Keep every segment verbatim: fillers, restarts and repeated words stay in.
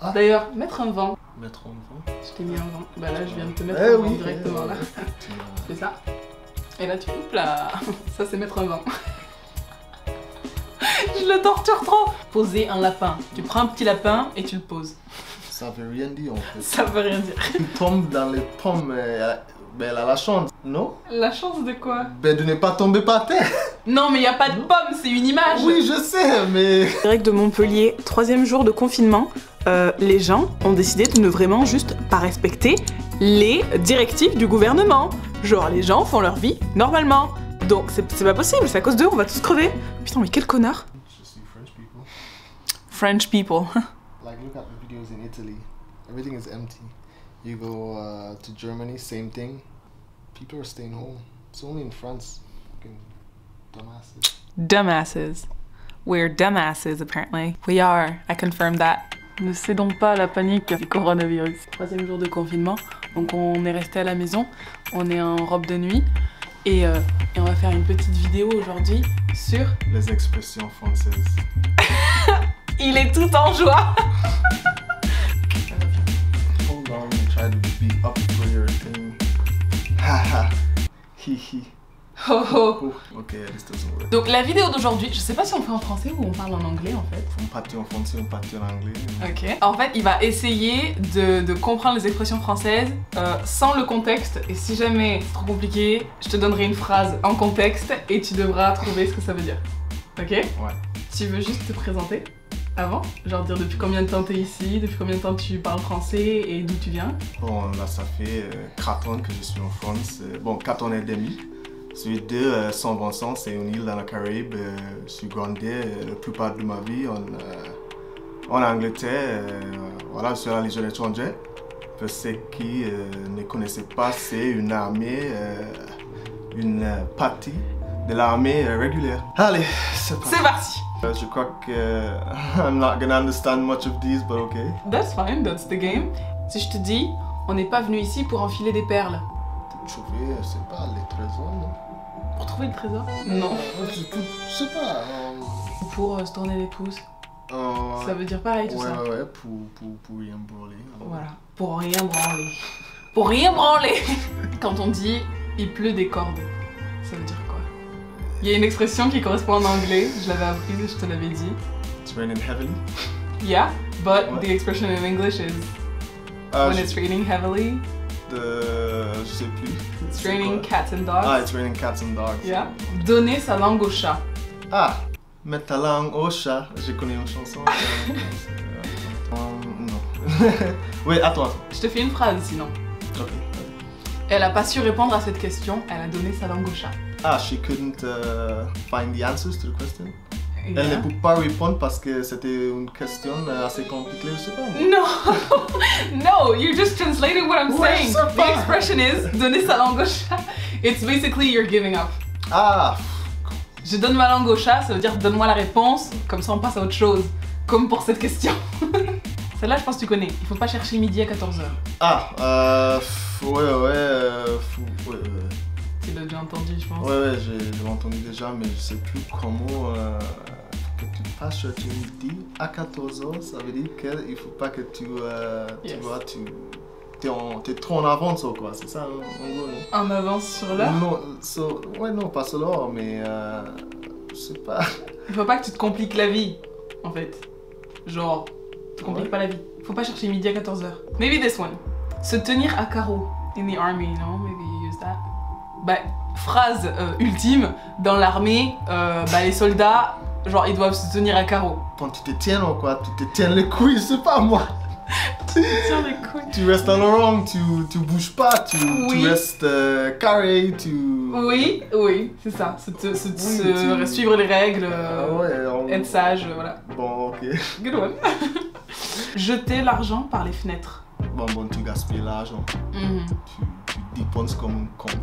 Ah. D'ailleurs, mettre un vent. Mettre un vent. Je t'ai mis un vent. Bah là, je viens de te mettre Eh un oui, vent directement eh, là. tu C'est ça. Et là, tu coupes là. Ça, c'est mettre un vent. Je le torture trop. Poser un lapin. Tu prends un petit lapin et tu le poses. Ça veut rien dire en fait. Ça veut rien dire. Tu tombes dans les pommes, euh, ben elle a la chance, non? La chance de quoi? Ben de ne pas tomber par terre. Non, mais il n'y a pas de pomme, c'est une image. Oui, je sais, mais... Direct de Montpellier, troisième jour de confinement, euh, les gens ont décidé de ne vraiment juste pas respecter les directives du gouvernement. Genre, les gens font leur vie normalement. Donc, c'est pas possible, c'est à cause d'eux, on va tous crever. Putain, mais quel connard. Je suis French people. French people. Like, look at the videos in Italy. Everything is empty. You go uh, to Germany, same thing. People are staying home. It's only in France. Fucking dumbasses. Dumbasses. We're dumbasses, apparently. We are, I confirm that. Ne cédons pas à la panique du coronavirus. Troisième jour de confinement, donc on est resté à la maison, on est en robe de nuit et, euh, et on va faire une petite vidéo aujourd'hui sur... Les expressions françaises. Il est tout en joie. Hold on and try to be up for your thing. Haha. Hihi. Oh oh. Ok, this doesn't work. Donc la vidéo d'aujourd'hui, je sais pas si on fait en français ou on parle en anglais en fait. On partit en français, on partit en anglais. Ok. En fait, il va essayer de, de comprendre les expressions françaises euh, sans le contexte. Et si jamais c'est trop compliqué, je te donnerai une phrase en contexte et tu devras trouver ce que ça veut dire. Ok? Ouais. Tu veux juste te présenter avant? Genre dire depuis combien de temps t'es ici, depuis combien de temps tu parles français et d'où tu viens? Bon, là, ça fait euh, quatre ans que je suis en France. Euh, bon, quatre ans et demi. Celui de euh, Saint-Vincent, c'est une île dans la Caraïbe. Euh, je suis grandi euh, la plupart de ma vie en, euh, en Angleterre. Euh, voilà, je suis à la Légion étrangère. Pour ceux qui euh, ne connaissaient pas, c'est une armée, euh, une euh, partie de l'armée euh, régulière. Allez, c'est parti. C'est parti! Euh, je crois que euh, I'm not gonna understand much of these, but okay. That's fine, that's the game. Si je te dis, on n'est pas venu ici pour enfiler des perles. Trouver, je sais pas, les trésors, non? Pour trouver le trésor? Non. Je, je sais pas. Euh, Pour euh, se tourner les pouces. euh, Ça veut dire pareil tout ouais, ça. Ouais, ouais, pour, pour, pour rien brûler. Voilà. Pour rien branler. Pour rien branler. Quand on dit il pleut des cordes, ça veut dire quoi? Il y a une expression qui correspond en anglais, je l'avais apprise et je te l'avais dit. It's raining heavily. Yeah, but Ouais. the expression in English is Uh, when it's raining heavily, de, je sais plus. it's C'est raining quoi? cats and dogs. Ah, it's raining cats and dogs. Yeah. Donner sa langue au chat. Ah, mettre ta langue au chat. J'ai connu une chanson. euh, non. Oui, à toi. Je te fais une phrase sinon. Ok. Elle a pas su répondre à cette question, elle a donné sa langue au chat. Ah, she couldn't uh, find the answers to the question. Elle Yeah. ne peut pas répondre parce que c'était une question assez compliquée, je sais pas. mais- No, no, you're just translating what I'm Ouais, saying. je sais The pas. expression is donner sa langue au chat. It's basically you're giving up. Ah, Je donne ma langue au chat, ça veut dire donne-moi la réponse, comme ça on passe à autre chose. Comme pour cette question. Celle-là, je pense que tu connais. Il faut pas chercher midi à quatorze heures. ah, euh, pff, ouais, ouais, euh, fou, ouais, ouais. Tu l'as déjà entendu, je pense. Ouais, ouais, j'ai j'ai entendu déjà, mais je sais plus comment euh, que tu passes chercher midi à quatorze heures, ça veut dire qu'il faut pas que tu, euh, Yes. tu vois, tu t'es en- t'es trop en avance, quoi, c'est ça, en, en gros, non? En avance sur l'heure. Non, so, ouais, non, pas sur l'heure, mais euh, je sais pas. Il faut pas que tu te compliques la vie, en fait. Genre, tu compliques Ouais. pas la vie. Faut pas chercher midi à quatorze heures. Maybe this one. Se tenir à carreau. In the army, no? Maybe you use that. Bah, phrase euh, ultime, dans l'armée, euh, bah, les soldats, genre, ils doivent se tenir à carreau. Quand tu te tiens, ou quoi, tu te tiens les couilles, je sais pas moi. Tiens les couilles. Tu restes dans le rang, tu, tu bouges pas, tu, Oui. tu restes euh, carré, tu... Oui, oui, c'est ça. Se, te- se- se- tu- suivre les règles, Ah euh, ouais, on- être sage, euh, voilà. Bon, ok. Good one. Jeter l'argent par les fenêtres. Bon, bon, tu gaspilles l'argent. Mhm. Tu, tu dépenses comme une con.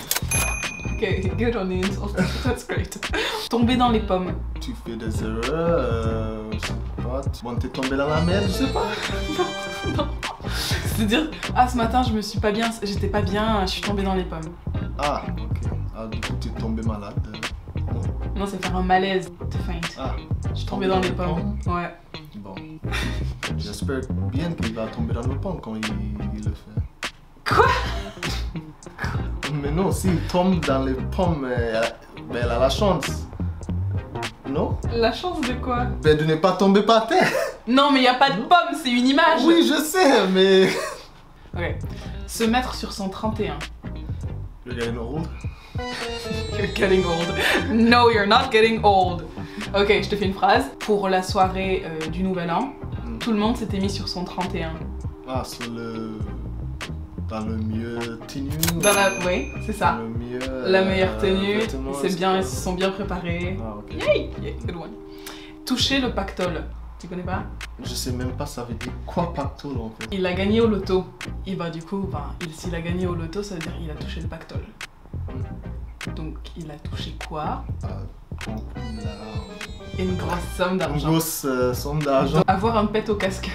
Ok, good on the insult. That's great. Tomber dans les pommes. Tu fais des erreurs, euh, je sais pas. Tu... Bon, t'es tombé dans la merde, je sais pas. Non. C'est-à-dire, ah, ce matin, je me suis pas bien, j'étais pas bien, je suis tombée dans les pommes. Ah, ok. Ah, du coup, tu es tombé malade. euh, Non. Non, c'est faire un malaise, te faint. Ah, Je suis tombée dans les pommes. Ouais. bon. J'espère bien qu'il va tomber dans le pommes quand il, il le fait. Quoi? Mais non, s'il tombe dans les pommes, elle, ben elle a la chance. Non? La chance de quoi? Ben de ne pas tomber par terre. Non, mais il n'y a pas de pomme, c'est une image. Oui, je sais, mais... Ok. Se mettre sur son trente et un. You're getting old. You're getting old. No, you're not getting old. Ok, je te fais une phrase. Pour la soirée euh, du Nouvel An, mm. tout le monde s'était mis sur son trente et un. Ah, sur le... Dans le mieux tenue. Dans la... Oui, c'est ça. Dans le mieux, la meilleure tenue. Euh, c'est bien, ils se sont bien préparés. Ah, ok. Yay! Yeah, good one. Toucher le pactole. Tu connais pas? Je sais même pas ça veut dire quoi pactole en fait. Il a gagné au loto. Et bah du coup, bah, s'il a gagné au loto, ça veut dire qu'il a touché le pactole. Mm. Donc il a touché quoi? Ah, donc, il a... Une grosse somme d'argent. Une grosse euh, somme d'argent. Avoir un pet au casque.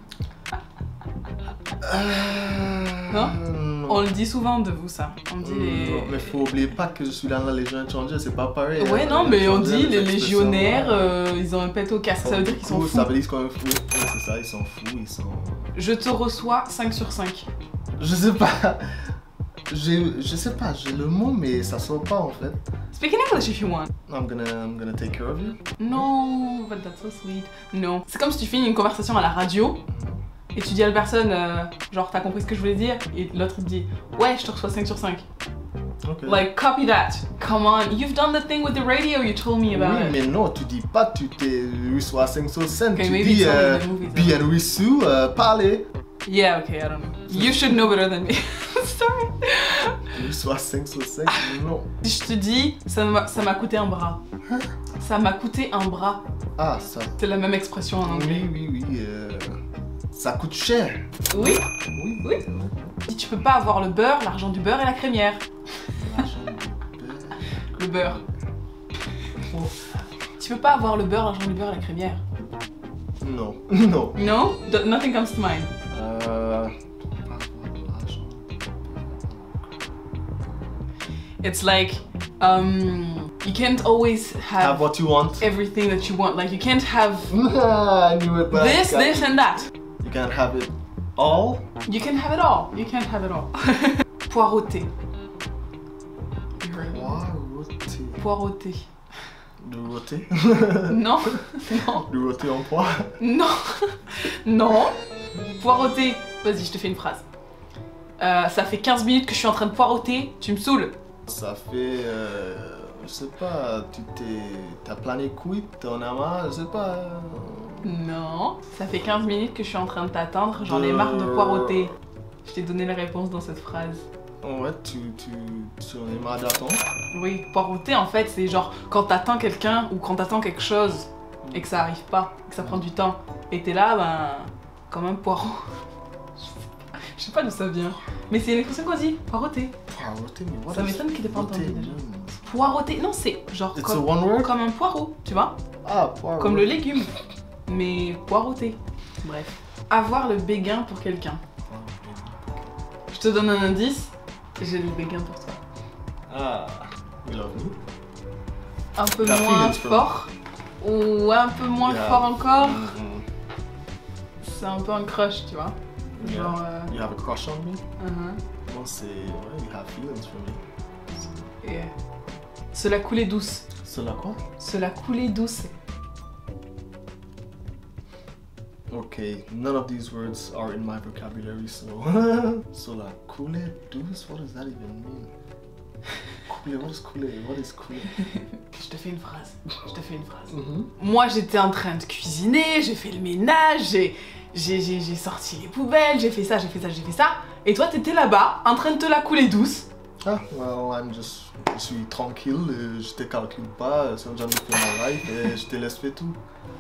euh... Non? non? On le dit souvent de vous ça. On dit les... Non, mais faut oublier pas que je suis dans la Légion étrangère, c'est pas pareil. Ouais, hein, non, mais on étrangers, dit les les légionnaires, euh, ils ont un pet au casque. Ça veut dire qu'ils sont fous. Ça veut dire qu'ils sont fous. Ouais, c'est ça, ils sont fous, ils sont... Je te reçois cinq sur cinq. Je sais pas. Je sais pas, j'ai le mot, mais ça sort pas en fait. Speak in English if you want. I'm gonna, I'm gonna take care of you. No, but that's so sweet. Non. C'est comme si tu finis une conversation à la radio et tu dis à la personne, euh, genre, t'as compris ce que je voulais dire? Et l'autre il te dit, ouais, je te reçois cinq sur cinq. Okay. Like, copy that. Come on, you've done the thing with the radio you told me about oui, it. mais non, tu dis pas tu t'es reçois cinq sur cinq. Okay, tu maybe dis euh, it's only the movies, bien reçu, euh, parler. Yeah, okay, I don't know. You should know better than me. Sorry. Reçois cinq sur cinq, non. Si je te dis, ça m'a ça m'a coûté un bras. Hein? Ça m'a coûté un bras. Ah, ça. C'est la même expression en anglais. Oui, oui, oui. Euh, ça coûte cher. Oui. Oui. Oui. Si tu peux pas avoir le beurre, l'argent du beurre et la crémière. L'argent du beurre. Le beurre. Oh. Tu peux pas avoir le beurre, l'argent du beurre et la crémière. Non. Non. No? D nothing comes to mind. Euh... It's like, um, you can't always have, Have what you want. everything that you want. Like you can't have I knew it, but this, this and that. You can't have it all. You can have it all. You can't have it all. Poireauté. You heard of it? Poireauté. Poireauté. Du rôti. Non, non, Du rôti en poire. non, non. Poireauté. Vas-y, je te fais une phrase. Euh, ça fait quinze minutes que je suis en train de poireauter, tu me saoules. Ça fait, euh, je sais pas, tu t'es, t'as plané couille, t'en as marre, je sais pas. Non, ça fait quinze minutes que je suis en train de t'attendre, j'en ai Euh. marre de poireauter. Je t'ai donné la réponse dans cette phrase. Ouais, tu, tu, tu en es marre d'attendre. Oui, poireauter en fait, c'est genre quand t'attends quelqu'un ou quand t'attends quelque chose et que ça arrive pas, que ça prend du temps. Et t'es là, ben, comme un poireau. Je sais pas d'où ça vient. Mais c'est une expression qu'on dit, poireauter. Poireauter, mais what Ça is m'étonne qu'il t'ait pas entendu poireauter? déjà. Poireauter, non c'est genre It's a comme, one word? comme un poireau, tu vois? Ah, poireau. Comme le légume. Mais poireauter. Bref. Avoir le béguin pour quelqu'un. Je te donne un indice, j'ai le béguin pour toi. Ah, you love me. Un peu La moins fille, fort. Ou un peu moins Yeah. fort encore. Mm-hmm. C'est un peu un crush, tu vois? Yeah. Genre... euh, You have a crush on me? uh-huh. Moi, c'est, ouais, you have feelings for me. Et... Cela coulait douce. Cela quoi? Cela coulait douce. Okay, none of these words are in my vocabulary, so... Cela coulait douce? What does that even mean? Couler, what is couler? What is couler? Je te fais une phrase. Je te fais une phrase. Mm-hmm. Moi, j'étais en train de cuisiner, j'ai fait le ménage, j'ai... J'ai, j'ai, j'ai sorti les poubelles, j'ai fait ça, j'ai fait ça, j'ai fait ça. Et toi, t'étais là-bas, en train de te la couler douce. Ah, well, I'm just... Je suis tranquille, euh, je te calcule pas, c'est un genre de fait ma life et je te laisse faire tout.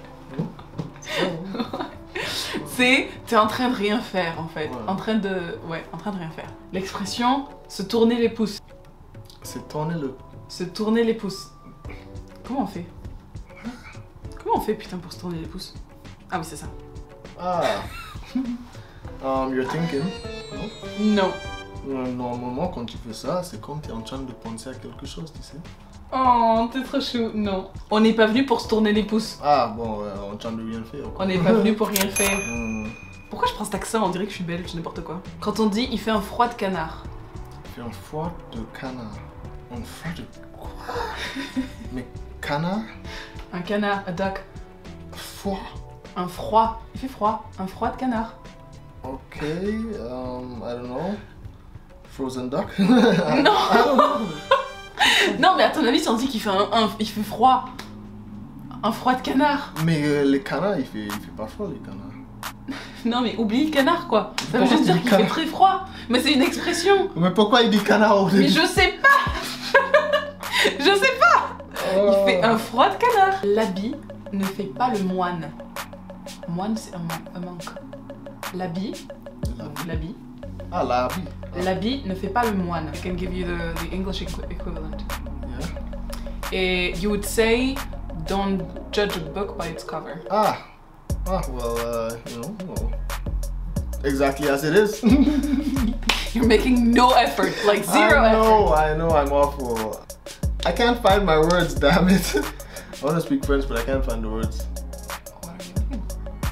C'est, t'es en train de rien faire en fait. Ouais. En train de... Ouais, en train de rien faire. L'expression, se tourner les pouces. C'est tourner le... Se tourner les pouces. Comment on fait? Comment on fait putain pour se tourner les pouces? Ah oui, c'est ça. Ah. um, you're thinking. Non? Non. Euh, Normalement, quand tu fais ça, c'est comme tu es en train de penser à quelque chose, tu sais. Oh, t'es trop chou. Non. On n'est pas venu pour se tourner les pouces. Ah bon, euh, on tente de rien faire. On n'est pas venu pour rien faire. Hmm. Pourquoi je prends cet accent? On dirait que je suis belge, n'importe quoi. Quand on dit il fait un froid de canard. Il fait un froid de canard. Un froid de quoi? Mais canard? Un canard, a duck. Froid. Un froid. Il fait froid. Un froid de canard. Ok, um, I don't know. Frozen duck? Non. Non, mais à ton avis, si on dit qu'il fait un, un- il fait froid. Un froid de canard. Mais euh, les canards, il fait, il fait pas froid les canards. Non, mais oublie le canard, quoi. Ça veut Pourquoi juste tu dire dis qu'il fait canard? très froid. Mais c'est une expression. Mais pourquoi il dit canard au début? Mais je sais pas. Je sais pas. Oh. Il fait un froid de canard. L'habit ne fait pas le moine. Moine, c'est un, man- un manque. L'habit, donc l'habit. Ah, l'habit. L'habit ne fait pas le moine. I can give you the, the English equi- equivalent. Yeah. Et you would say, don't judge a book by its cover. Ah. Ah, well, uh, you know, well, exactly as it is. You're making no effort, like zero I effort. know, I know, I'm awful. I can't find my words, damn it. I want to speak French, but I can't find the words. What are you doing?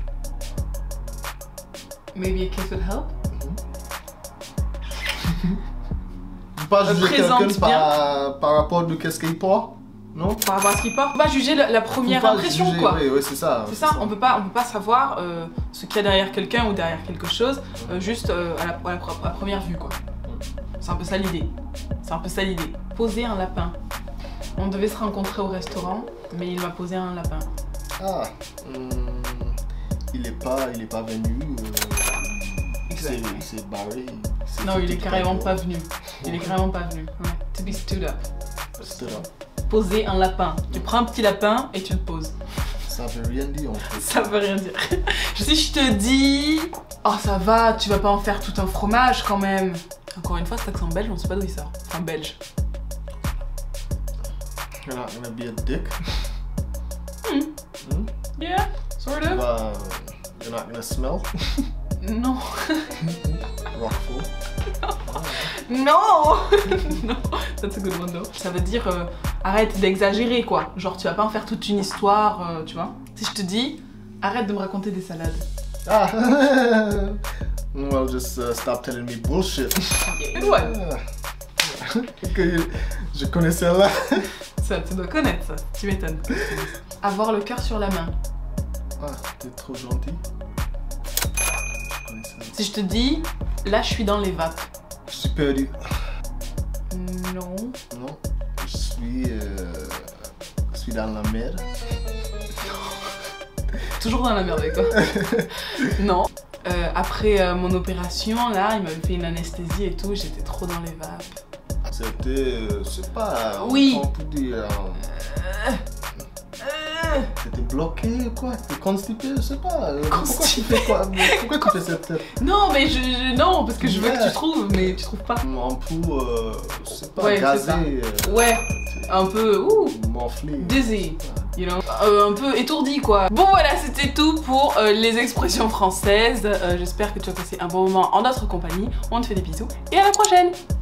Maybe a kiss would help? Pas Euh, juger présente quelqu'un par, par rapport de qu'est-ce qu'il porte, non? Par rapport à ce qu'il porte, on peut pas juger la, la première Faut pas impression, juger, quoi. Oui, oui, c'est ça. C'est ça, on peut pas, on peut pas savoir euh, ce qu'il y a derrière quelqu'un ou derrière quelque chose, euh, juste euh, à, la, à, la, à la première vue, quoi. C'est un peu ça l'idée. C'est un peu ça l'idée. Poser un lapin. On devait se rencontrer au restaurant, mais il m'a posé un lapin. Ah, hum, il est pas, il est pas venu. Euh, c'est, Exact. c'est barré. c'est Non, il est c'était carrément bon. pas venu. Il est carrément pas venu. Ouais. To be stood up. Stood up. Poser un lapin. Tu prends un petit lapin et tu le poses. Ça veut rien dire en fait. Ça veut rien dire. Si je te dis, oh ça va, tu vas pas en faire tout un fromage quand même. Encore une fois, cet accent belge, on sait pas d'où il sort. Enfin belge. You're not gonna be a dick. Hmm. Hmm? Yeah, sort Tu of. vas- You're not gonna smell. Non. Rockful. Non. Non. That's a good one though. Ça veut dire euh, arrête d'exagérer quoi. Genre tu vas pas en faire toute une histoire, euh, tu vois. Si je te dis arrête de me raconter des salades. Ah. Well, just uh, stop telling me bullshit. Good one. Ah. Ok, je connais celle-là. Ça, tu dois connaître ça. Tu m'étonnes. Avoir le cœur sur la main. Ah, t'es trop gentil. Je connais ça. Si je te dis là je suis dans les vapes. Je suis perdu. Non. Non, je suis, euh, je suis dans la mer. Toujours dans la merde avec toi. Non. Euh, après euh, mon opération, là, il m'avait fait une anesthésie et tout, j'étais trop dans les vapes. C'était, euh, je sais pas, Oui. on peut dire, euh, Euh, t'étais bloqué ou quoi? T'es constipé, je sais pas. euh, Pourquoi tu Constipé. fais quoi? Mais pourquoi tu fais cette tête? non, mais je, je- non, parce que je veux que tu trouves, mais tu trouves pas. Un peu, euh, je sais pas, Ouais, c'est gazé, ça. euh, Ouais, un peu, ouh, morflé. dizzy, you know, euh, un peu étourdi quoi. Bon voilà, c'était tout pour euh, les expressions françaises. Euh, J'espère que tu as passé un bon moment en notre compagnie. On te fait des bisous et à la prochaine.